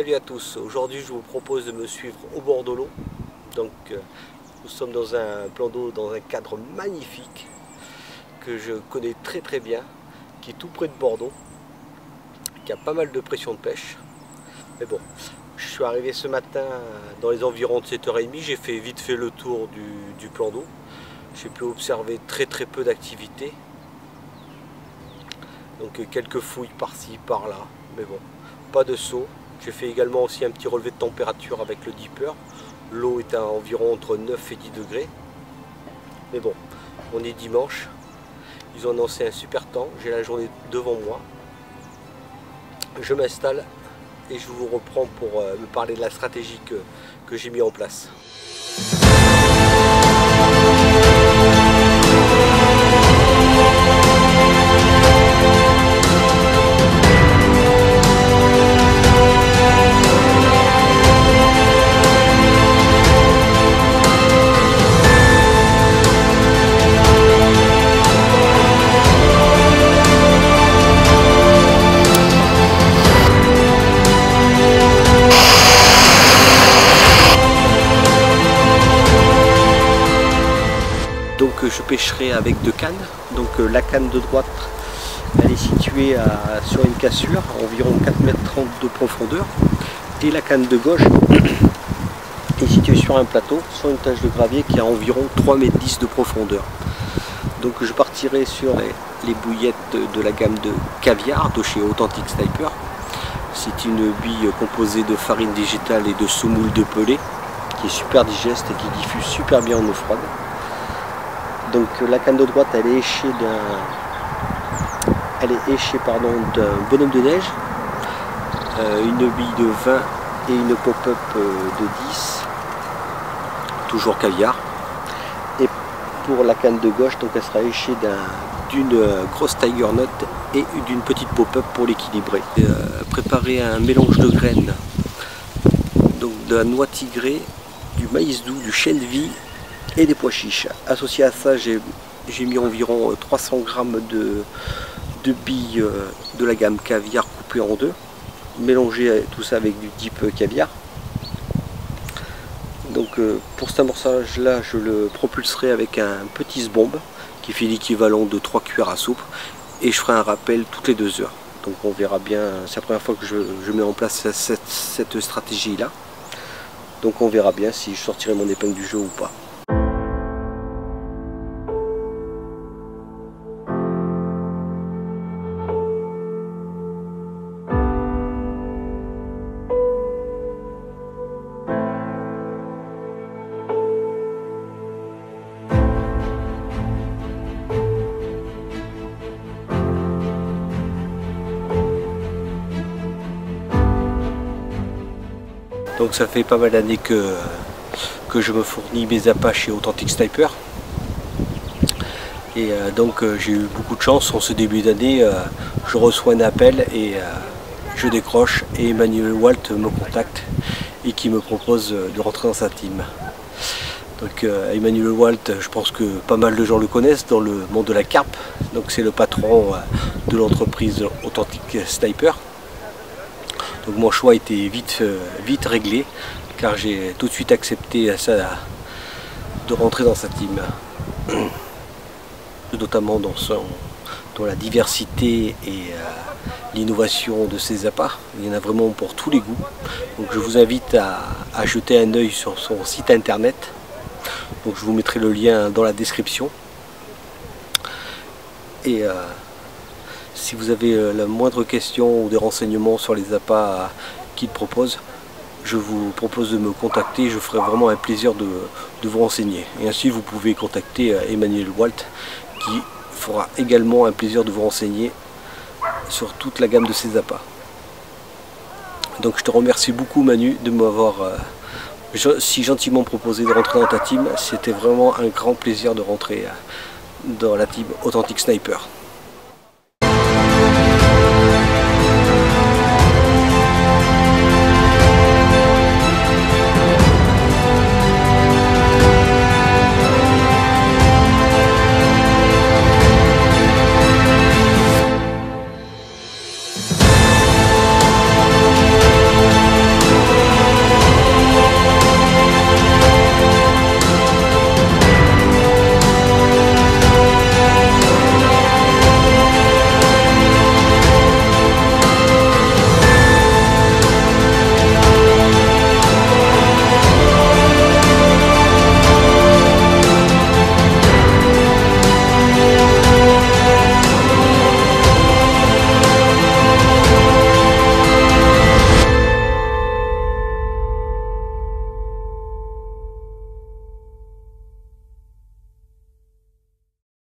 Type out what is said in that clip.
Salut à tous, aujourd'hui je vous propose de me suivre au bord de l'eau. Donc nous sommes dans un plan d'eau, dans un cadre magnifique que je connais très bien, qui est tout près de Bordeaux, qui a pas mal de pression de pêche. Mais bon, je suis arrivé ce matin dans les environs de 7h30, j'ai fait vite fait le tour du plan d'eau. J'ai pu observer très peu d'activité. Donc quelques fouilles par-ci, par-là, mais bon, pas de saut. J'ai fait également aussi un petit relevé de température avec le dipper. L'eau est à environ entre 9 et 10 degrés. Mais bon, on est dimanche. Ils ont annoncé un super temps. J'ai la journée devant moi. Je m'installe et je vous reprends pour me parler de la stratégie que j'ai mis en place. Donc je pêcherai avec deux cannes. Donc la canne de droite, elle est située sur une cassure, à environ 4,30 m de profondeur. Et la canne de gauche est située sur un plateau, sur une tache de gravier qui a environ 3,10 m de profondeur. Donc je partirai sur les bouillettes de la gamme de caviar de chez Authentic Sniper. C'est une bille composée de farine végétale et de semoule de pelée, qui est super digeste et qui diffuse super bien en eau froide. Donc la canne de droite, elle est échée d'un bonhomme de neige, une bille de 20 et une pop-up de 10, toujours caviar. Et pour la canne de gauche, donc elle sera échée d'une grosse tiger nut et d'une petite pop-up pour l'équilibrer. Préparer un mélange de graines, donc de la noix tigrée, du maïs doux, du chène vie et des pois chiches. Associé à ça, j'ai mis environ 300 g de billes de la gamme caviar coupées en deux, mélanger tout ça avec du dip caviar. Donc pour cet amorçage là, je le propulserai avec un petit bombe qui fait l'équivalent de 3 cuillères à soupe, et je ferai un rappel toutes les 2 heures. Donc on verra bien, c'est la première fois que je mets en place cette stratégie là, donc on verra bien si je sortirai mon épingle du jeu ou pas. Donc ça fait pas mal d'années que je me fournis mes appâts chez Authentic Sniper. Et donc j'ai eu beaucoup de chance en ce début d'année. Je reçois un appel et je décroche, et Emmanuel Walt me contacte et qui me propose de rentrer dans sa team. Donc Emmanuel Walt, je pense que pas mal de gens le connaissent dans le monde de la carpe. Donc c'est le patron de l'entreprise Authentic Sniper. Donc mon choix était vite réglé, car j'ai tout de suite accepté de rentrer dans sa team, notamment dans la diversité et l'innovation de ses appâts. Il y en a vraiment pour tous les goûts. Donc je vous invite à jeter un œil sur son site internet. Donc je vous mettrai le lien dans la description. Et si vous avez la moindre question ou des renseignements sur les appâts qu'il propose, je vous propose de me contacter. Je ferai vraiment un plaisir de vous renseigner. Et ainsi vous pouvez contacter Emmanuel Walt, qui fera également un plaisir de vous renseigner sur toute la gamme de ses appâts. Donc je te remercie beaucoup Manu de m'avoir si gentiment proposé de rentrer dans ta team. C'était vraiment un grand plaisir de rentrer dans la team Authentic Sniper.